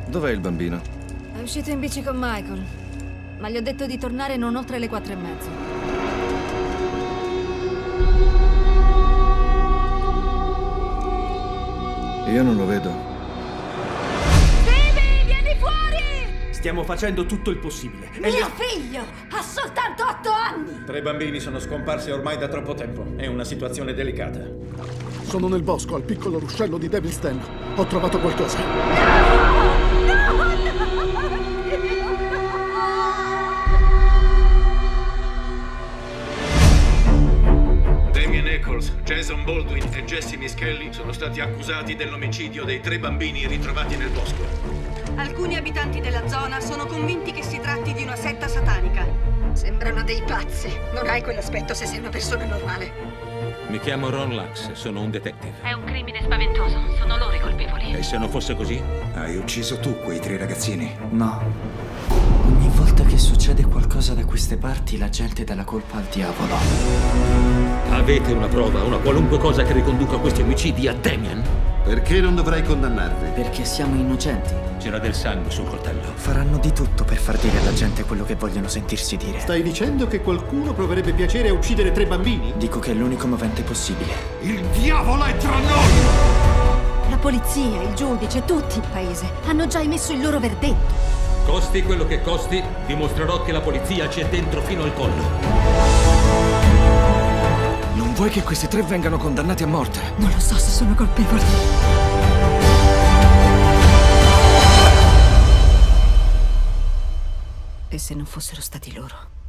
Dov'è il bambino? È uscito in bici con Michael, ma gli ho detto di tornare non oltre le 4:30. Io non lo vedo. Stevie, vieni fuori! Stiamo facendo tutto il possibile. Mio figlio ha soltanto 8 anni! 3 bambini sono scomparsi ormai da troppo tempo. È una situazione delicata. Sono nel bosco, al piccolo ruscello di Devil's Den. Ho trovato qualcosa. Damien Eccles, Jason Baldwin e Jesse Mischelli sono stati accusati dell'omicidio dei 3 bambini ritrovati nel bosco. Alcuni abitanti della zona sono convinti che si tratti di una setta satanica. Sembrano dei pazzi. Non hai quell'aspetto se sei una persona normale. Mi chiamo Ron Lux, sono un detective. È un crimine spaventoso, sono loro i colpevoli. E se non fosse così? Hai ucciso tu quei 3 ragazzini? No. Ogni volta che succede qualcosa da queste parti, la gente dà la colpa al diavolo. Avete una prova, una qualunque cosa che riconduca questi omicidi a Damien? Perché non dovrai condannarli? Perché siamo innocenti. C'era del sangue sul coltello. Faranno di tutto per far dire alla gente quello che vogliono sentirsi dire. Stai dicendo che qualcuno proverebbe piacere a uccidere 3 bambini? Dico che è l'unico movente possibile. Il diavolo è tra noi! La polizia, il giudice, tutti il paese hanno già emesso il loro verdetto. Costi quello che costi, dimostrerò che la polizia c'è dentro fino al collo. Non vuoi che questi 3 vengano condannati a morte? Non lo so se sono colpevoli. E se non fossero stati loro?